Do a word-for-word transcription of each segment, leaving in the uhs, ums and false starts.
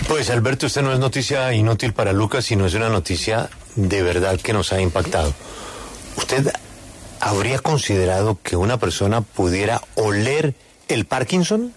Pues Alberto, esta no es noticia inútil para Lucas, sino es una noticia de verdad que nos ha impactado. ¿Usted habría considerado que una persona pudiera oler el Parkinson?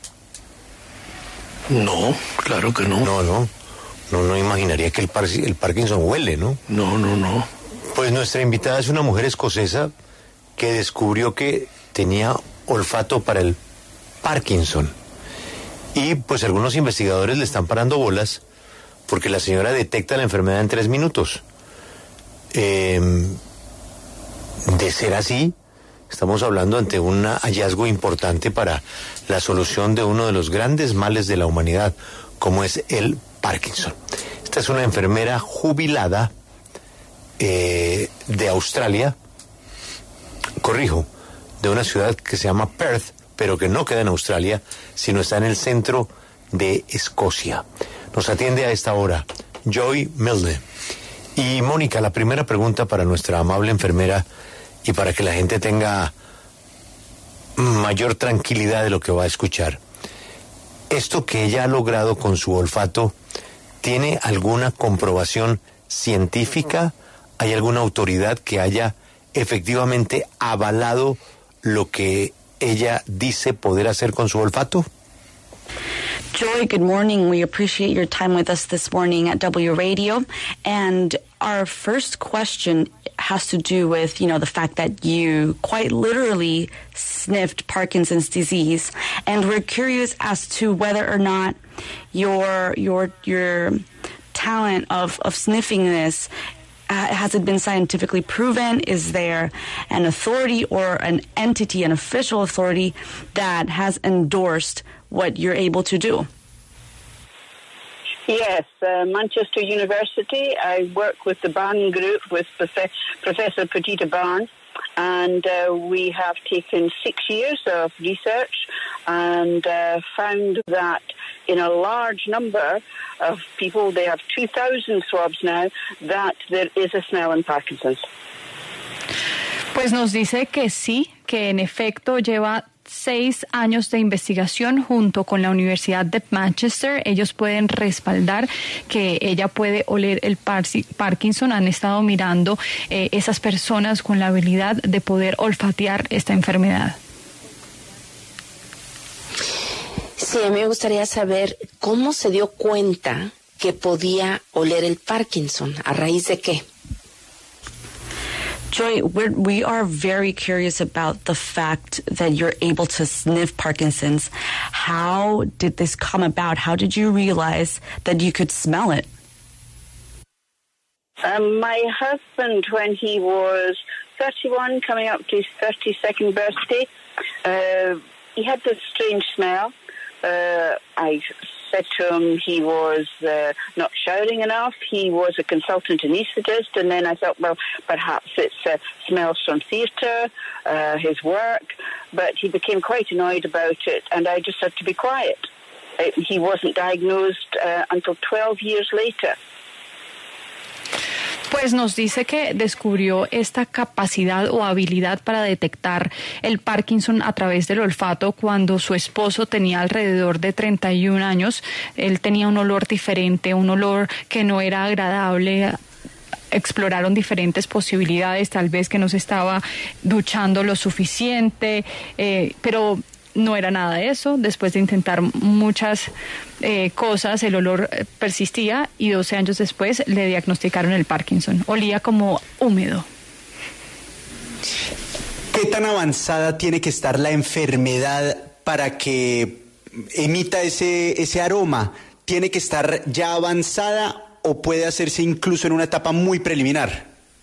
No, claro que no. No, no. No, no imaginaría que el, par el Parkinson huele, ¿no? No, no, no. Pues nuestra invitada es una mujer escocesa que descubrió que tenía olfato para el Parkinson. Y pues algunos investigadores le están parando bolas porque la señora detecta la enfermedad en tres minutos. Eh, de ser así, estamos hablando ante un hallazgo importante para la solución de uno de los grandes males de la humanidad, como es el Parkinson. Esta es una enfermera jubilada eh, de Australia, corrijo, de una ciudad que se llama Perth, pero que no queda en Australia, sino está en el centro de Escocia. Nos atiende a esta hora Joy Milne. Y Mónica, la primera pregunta para nuestra amable enfermera y para que la gente tenga mayor tranquilidad de lo que va a escuchar. ¿Esto que ella ha logrado con su olfato tiene alguna comprobación científica? ¿Hay alguna autoridad que haya efectivamente avalado lo que ella dice poder hacer con su olfato? Joy, good morning. We appreciate your time with us this morning at W Radio. And our first question has to do with, you know, the fact that you quite literally sniffed Parkinson's disease. And we're curious as to whether or not your your your talent of, of sniffing this, Uh, has it been scientifically proven? Is there an authority or an entity, an official authority that has endorsed what you're able to do? Yes, uh, Manchester University. I work with the Barn Group with Prof- Professor Perdita Barn, and uh, we have taken six years of research and uh, found that in a large number of people, they have two thousand swabs now, that there is a smell in Parkinson's. Pues nos dice que sí, que en efecto lleva seis años de investigación junto con la Universidad de Manchester. Ellos pueden respaldar que ella puede oler el Parkinson. Han estado mirando eh, esas personas con la habilidad de poder olfatear esta enfermedad. Sí, a mí me gustaría saber cómo se dio cuenta que podía oler el Parkinson. ¿A raíz de qué? Joy, we're, we are very curious about the fact that you're able to sniff Parkinson's. How did this come about? How did you realize that you could smell it? Um, my husband, when he was thirty-one, coming up to his thirty-second birthday, uh, he had this strange smell. Uh, I said to him he was uh, not showering enough. He was a consultant anaesthetist, and then I thought, well, perhaps it's uh, smells from theatre, uh, his work. But he became quite annoyed about it, and I just had to be quiet. Uh, he wasn't diagnosed uh, until twelve years later. Pues nos dice que descubrió esta capacidad o habilidad para detectar el Parkinson a través del olfato cuando su esposo tenía alrededor de treinta y un años. Él tenía un olor diferente, un olor que no era agradable. Exploraron diferentes posibilidades, tal vez que no se estaba duchando lo suficiente, eh, pero no era nada de eso. Después de intentar muchas eh, cosas, el olor persistía y doce años después le diagnosticaron el Parkinson. Olía como húmedo. ¿Qué tan avanzada tiene que estar la enfermedad para que emita ese, ese aroma? ¿Tiene que estar ya avanzada o puede hacerse incluso en una etapa muy preliminar?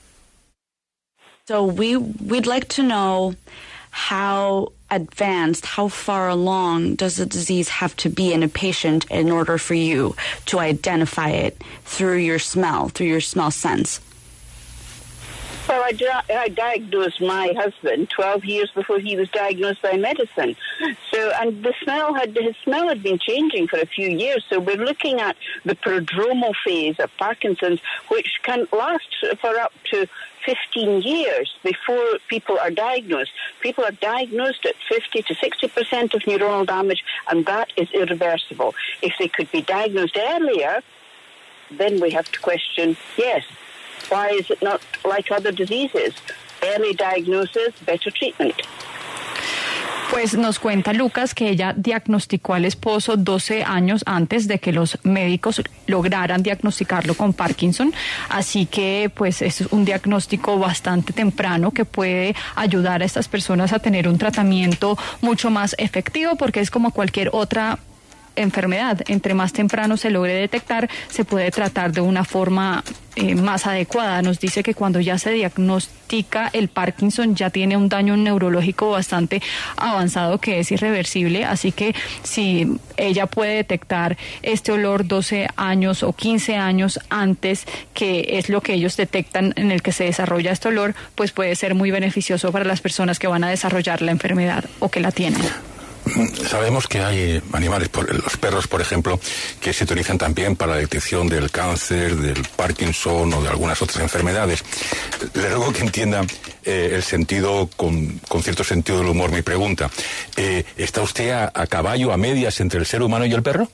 So we, we'd like to know how advanced, how far along does the disease have to be in a patient in order for you to identify it through your smell, through your smell sense? Well, I, di- I diagnosed my husband twelve years before he was diagnosed by medicine. So, and the smell had, his smell had been changing for a few years. So we're looking at the prodromal phase of Parkinson's, which can last for up to fifteen years before people are diagnosed. People are diagnosed at fifty to sixty percent of neuronal damage, and that is irreversible. If they could be diagnosed earlier, then we have to question, yes, why is it not like other diseases? Early diagnosis, better treatment. Pues nos cuenta Lucas que ella diagnosticó al esposo doce años antes de que los médicos lograran diagnosticarlo con Parkinson, así que pues es un diagnóstico bastante temprano que puede ayudar a estas personas a tener un tratamiento mucho más efectivo, porque es como cualquier otra enfermedad. Entre más temprano se logre detectar, se puede tratar de una forma eh, más adecuada. Nos dice que cuando ya se diagnostica el Parkinson ya tiene un daño neurológico bastante avanzado que es irreversible, así que si ella puede detectar este olor doce años o quince años antes, que es lo que ellos detectan en el que se desarrolla este olor, pues puede ser muy beneficioso para las personas que van a desarrollar la enfermedad o que la tienen. Sabemos que hay animales, los perros, por ejemplo, que se utilizan también para la detección del cáncer, del Parkinson o de algunas otras enfermedades. Le ruego que entienda eh, el sentido, con, con cierto sentido del humor, mi pregunta. Eh, ¿Está usted a, a caballo, a medias, entre el ser humano y el perro?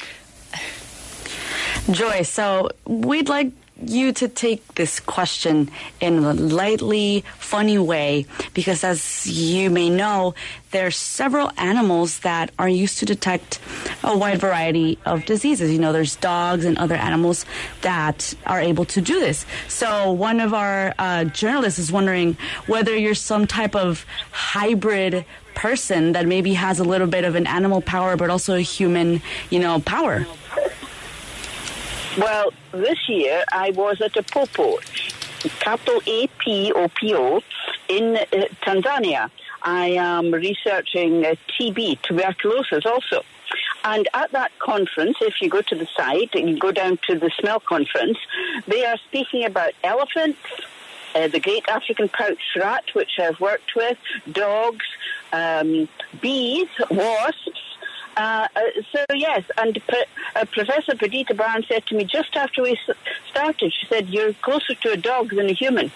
Joy, so we'd like you to take this question in a lightly funny way, because as you may know, there's several animals that are used to detect a wide variety of diseases. You know, there's dogs and other animals that are able to do this. So one of our uh, journalists is wondering whether you're some type of hybrid person that maybe has a little bit of an animal power but also a human, you know, power. Well, this year I was at a popo, capital A P O P O, in uh, Tanzania. I am researching uh, T B, tuberculosis also. And at that conference, if you go to the site and you go down to the smell conference, they are speaking about elephants, uh, the great African pouched rat, which I've worked with, dogs, um, bees, wasps. Uh, uh, so, yes, and P- uh, Professor Perdita Barnes said to me just after we s- started, she said, you're closer to a dog than a human.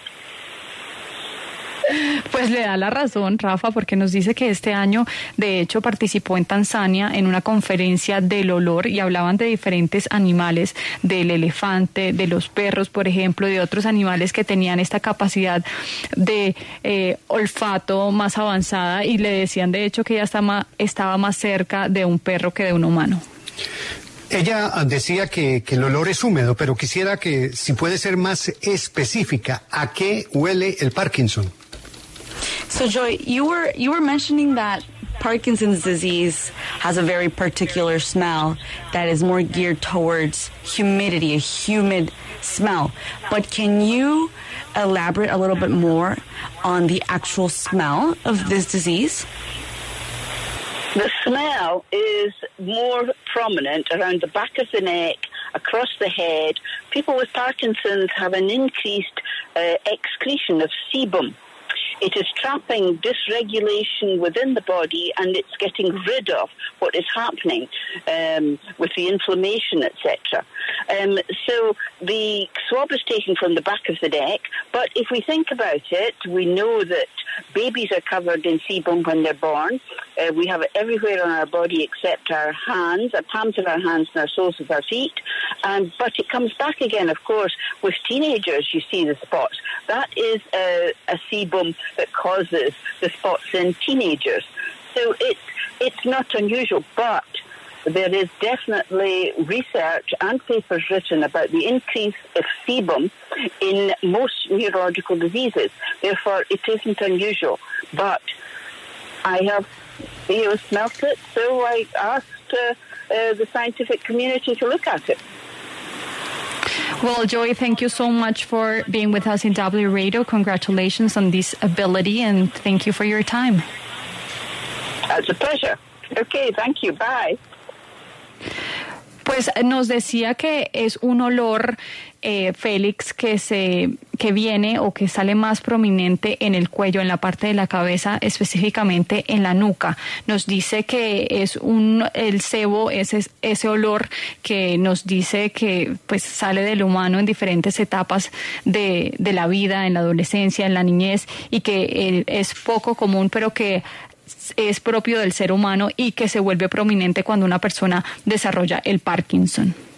Pues le da la razón, Rafa, porque nos dice que este año, de hecho, participó en Tanzania en una conferencia del olor y hablaban de diferentes animales, del elefante, de los perros, por ejemplo, de otros animales que tenían esta capacidad de eh, olfato más avanzada, y le decían, de hecho, que ella estaba, estaba más cerca de un perro que de un humano. Ella decía que, que el olor es húmedo, pero quisiera que, si puede ser más específica, ¿a qué huele el Parkinson? So, Joy, you were you were mentioning that Parkinson's disease has a very particular smell that is more geared towards humidity, a humid smell. But can you elaborate a little bit more on the actual smell of this disease? The smell is more prominent around the back of the neck, across the head. People with Parkinson's have an increased uh, excretion of sebum. It is trapping dysregulation within the body, and it's getting rid of what is happening um, with the inflammation, et cetera. Um, so the swab is taken from the back of the neck, but if we think about it, we know that babies are covered in sebum when they're born. Uh, we have it everywhere on our body except our hands, the palms of our hands and our soles of our feet. Um, but it comes back again, of course, with teenagers. You see the spots. That is a, a sebum that causes the spots in teenagers. So it's it's not unusual, but there is definitely research and papers written about the increase of sebum in most neurological diseases. Therefore, it isn't unusual. But I have, you know, smelt it, so I asked uh, uh, the scientific community to look at it. Well, Joy, thank you so much for being with us in W Radio. Congratulations on this ability, and thank you for your time. It's a pleasure. Okay, thank you. Bye. Pues Pues nos decía que es un olor, eh, Félix, que se que viene o que sale más prominente en el cuello, en la parte de la cabeza, específicamente en la nuca. Nos dice que es un el sebo, ese ese olor que nos dice que pues sale del humano en diferentes etapas de de la vida, en la adolescencia, en la niñez, y que eh, es poco común, pero que es propio del ser humano y que se vuelve prominente cuando una persona desarrolla el Parkinson.